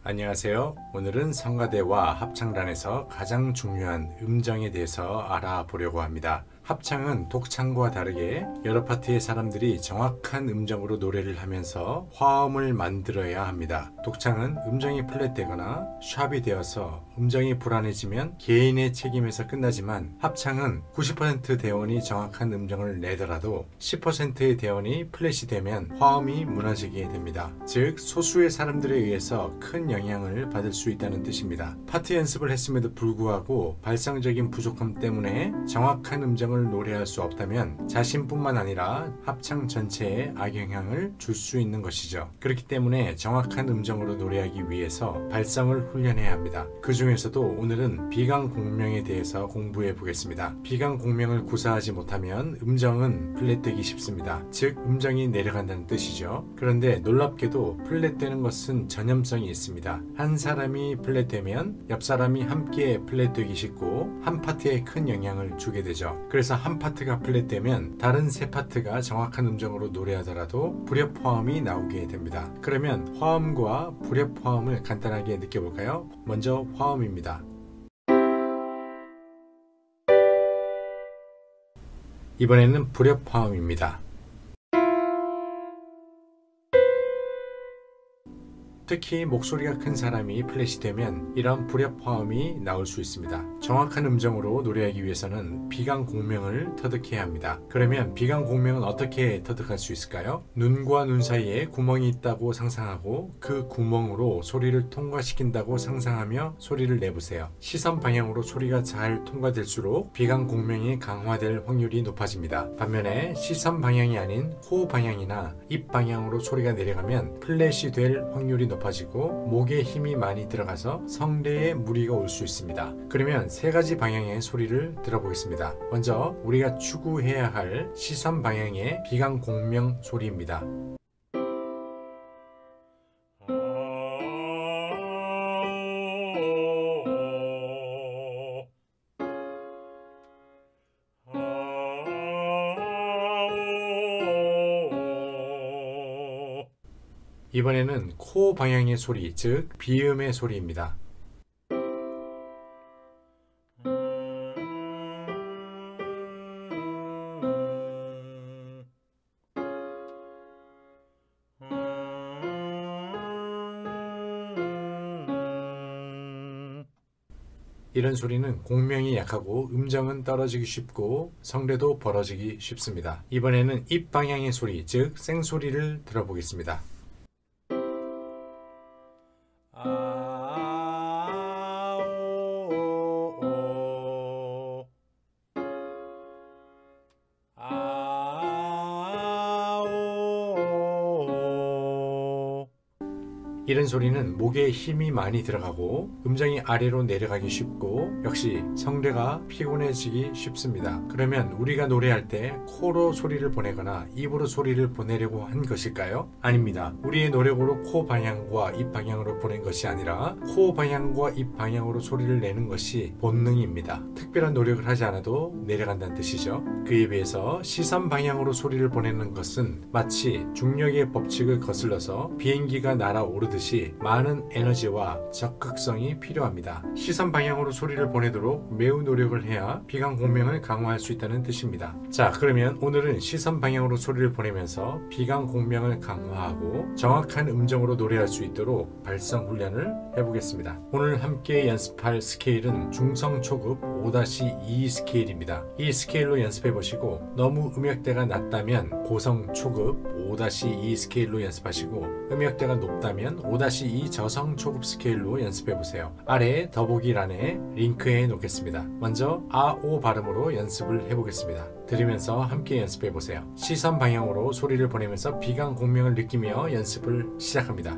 안녕하세요. 오늘은 성가대와 합창단에서 가장 중요한 음정에 대해서 알아보려고 합니다. 합창은 독창과 다르게 여러 파트의 사람들이 정확한 음정으로 노래를 하면서 화음을 만들어야 합니다. 독창은 음정이 플랫되거나 샵이 되어서 음정이 불안해지면 개인의 책임에서 끝나지만 합창은 90% 대원이 정확한 음정을 내더라도 10%의 대원이 플랫이 되면 화음이 무너지게 됩니다. 즉 소수의 사람들에 의해서 큰 영향을 받을 수 있다는 뜻입니다. 파트 연습을 했음에도 불구하고 발성적인 부족함 때문에 정확한 음정을 노래할 수 없다면 자신뿐만 아니라 합창 전체에 악영향을 줄 수 있는 것이죠. 그렇기 때문에 정확한 음정으로 노래하기 위해서 발성을 훈련해야 합니다. 그 중에서도 오늘은 비강공명에 대해서 공부해 보겠습니다. 비강공명을 구사하지 못하면 음정은 플랫되기 쉽습니다. 즉 음정이 내려간다는 뜻이죠. 그런데 놀랍게도 플랫되는 것은 전염성이 있습니다. 한 사람이 플랫되면 옆 사람이 함께 플랫되기 쉽고 한 파트에 큰 영향을 주게 되죠. 그래서 한 파트가 플랫되면 다른 세 파트가 정확한 음정으로 노래하더라도 불협화음이 나오게 됩니다. 그러면 화음과 불협화음을 간단하게 느껴볼까요? 먼저 화음입니다. 이번에는 불협화음입니다. 특히 목소리가 큰 사람이 플랫이 되면 이런 불협화음이 나올 수 있습니다. 정확한 음정으로 노래하기 위해서는 비강공명을 터득해야 합니다. 그러면 비강공명은 어떻게 터득할 수 있을까요? 눈과 눈 사이에 구멍이 있다고 상상하고 그 구멍으로 소리를 통과시킨다고 상상하며 소리를 내보세요. 시선 방향으로 소리가 잘 통과될수록 비강공명이 강화될 확률이 높아집니다. 반면에 시선 방향이 아닌 코 방향이나 입 방향으로 소리가 내려가면 플랫이 될 확률이 높아지고 목에 힘이 많이 들어가서 성대에 무리가 올 수 있습니다. 그러면 세 가지 방향의 소리를 들어보겠습니다. 먼저 우리가 추구해야 할 시선 방향의 비강공명 소리입니다. 이번에는 코 방향의 소리, 즉 비음의 소리입니다. 이런 소리는 공명이 약하고 음정은 떨어지기 쉽고 성대도 벌어지기 쉽습니다. 이번에는 입 방향의 소리, 즉 생소리를 들어보겠습니다. 이런 소리는 목에 힘이 많이 들어가고 음정이 아래로 내려가기 쉽고 역시 성대가 피곤해지기 쉽습니다. 그러면 우리가 노래할 때 코로 소리를 보내거나 입으로 소리를 보내려고 한 것일까요? 아닙니다. 우리의 노래고로 코 방향과 입 방향으로 보낸 것이 아니라 코 방향과 입 방향으로 소리를 내는 것이 본능입니다. 특별한 노력을 하지 않아도 내려간다는 뜻이죠. 그에 비해서 시선 방향으로 소리를 보내는 것은 마치 중력의 법칙을 거슬러서 비행기가 날아오르듯이 많은 에너지와 적극성이 필요합니다. 시선 방향으로 소리를 보내도록 매우 노력을 해야 비강공명을 강화할 수 있다는 뜻입니다. 자, 그러면 오늘은 시선 방향으로 소리를 보내면서 비강공명을 강화하고 정확한 음정으로 노래할 수 있도록 발성 훈련을 해보겠습니다. 오늘 함께 연습할 스케일은 중성 초급 5-2 스케일입니다. 이 스케일로 연습해 보시고 너무 음역대가 낮다면 고성 초급 5-2 스케일로 연습하시고 음역대가 높다면 5-2 저성 초급 스케일로 연습해 보세요. 아래 더보기란에 링크해 놓겠습니다. 먼저 아오 발음으로 연습을 해보겠습니다. 들으면서 함께 연습해 보세요. 시선 방향으로 소리를 보내면서 비강공명을 느끼며 연습을 시작합니다.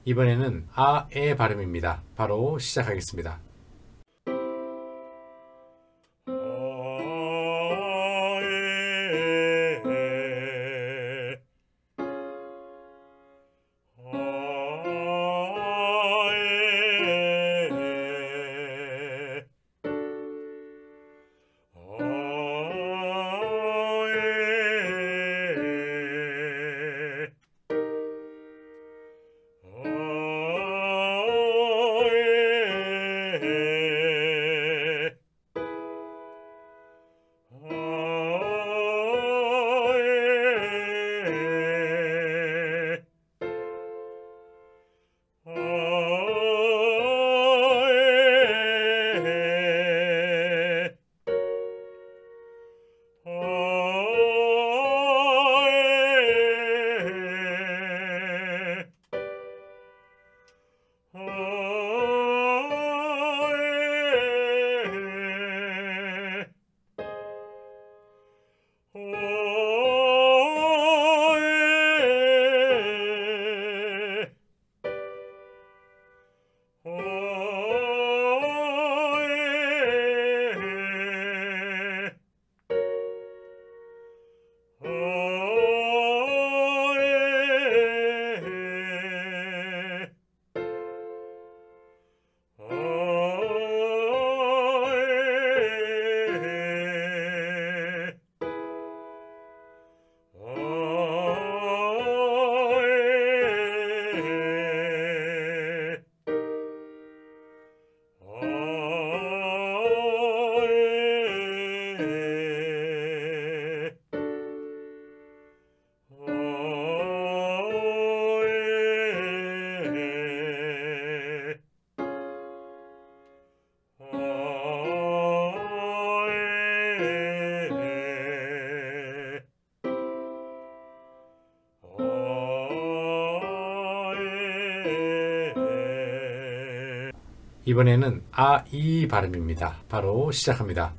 이번에는 아의 발음입니다. 바로 시작하겠습니다. 이번에는 아이 발음입니다. 바로 시작합니다.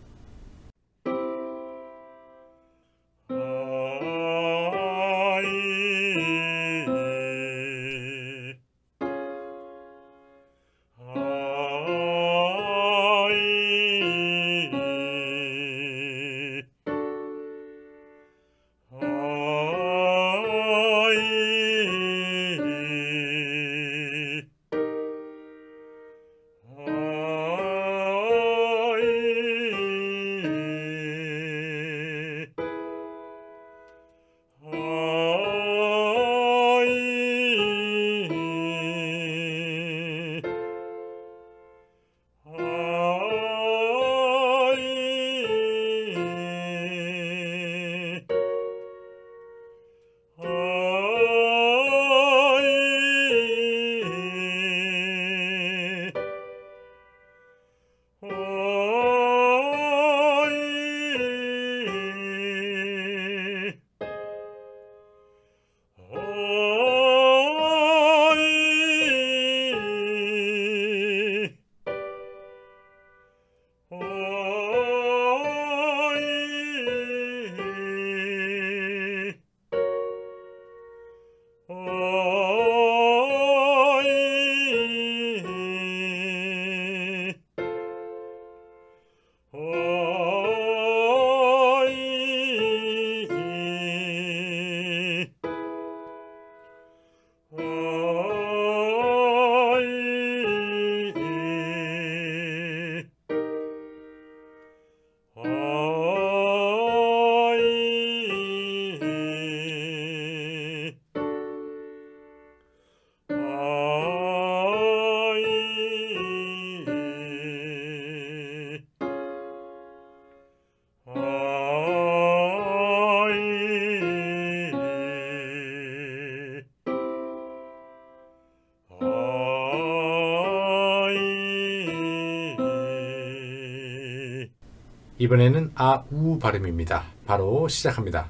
이번에는 아우 발음입니다. 바로 시작합니다.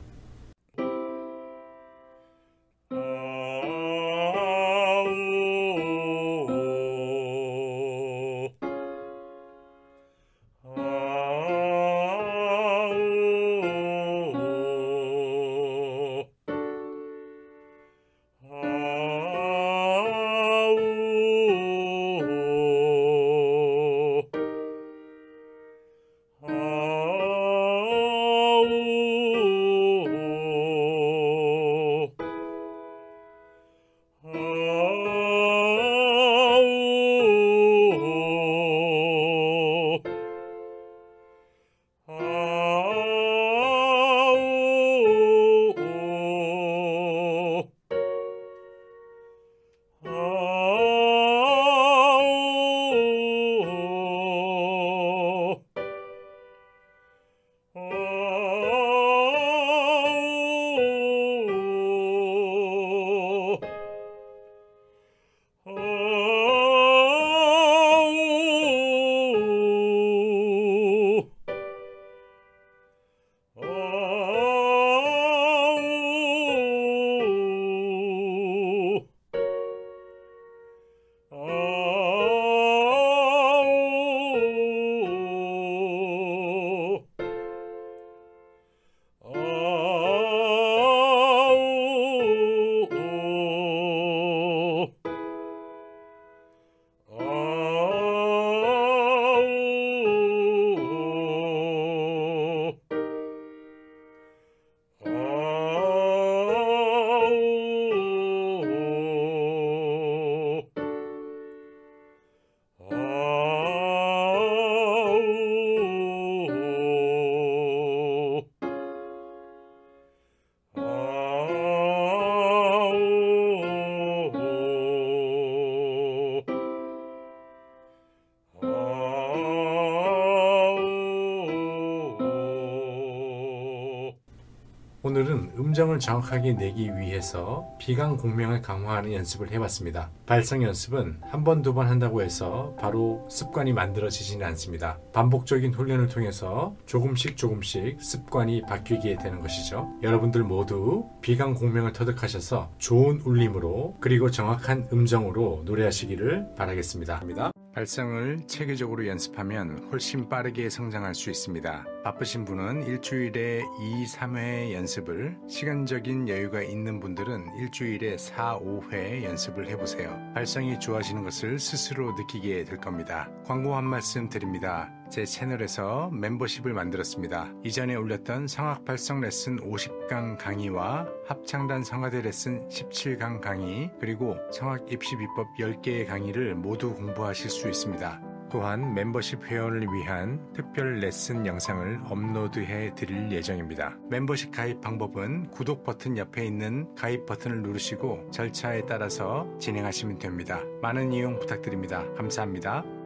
오늘은 음정을 정확하게 내기 위해서 비강 공명을 강화하는 연습을 해봤습니다. 발성 연습은 한 번, 두 번 한다고 해서 바로 습관이 만들어지지는 않습니다. 반복적인 훈련을 통해서 조금씩 습관이 바뀌게 되는 것이죠. 여러분들 모두 비강 공명을 터득하셔서 좋은 울림으로 그리고 정확한 음정으로 노래하시기를 바라겠습니다. 발성을 체계적으로 연습하면 훨씬 빠르게 성장할 수 있습니다. 바쁘신 분은 일주일에 2, 3회 연습을, 시간적인 여유가 있는 분들은 일주일에 4, 5회 연습을 해보세요. 발성이 좋아지는 것을 스스로 느끼게 될 겁니다. 광고 한 말씀 드립니다. 제 채널에서 멤버십을 만들었습니다. 이전에 올렸던 성악 발성 레슨 50강 강의와 합창단 성가대 레슨 17강 강의, 그리고 성악 입시 비법 10개의 강의를 모두 공부하실 수 있습니다. 또한 멤버십 회원을 위한 특별 레슨 영상을 업로드해 드릴 예정입니다. 멤버십 가입 방법은 구독 버튼 옆에 있는 가입 버튼을 누르시고 절차에 따라서 진행하시면 됩니다. 많은 이용 부탁드립니다. 감사합니다.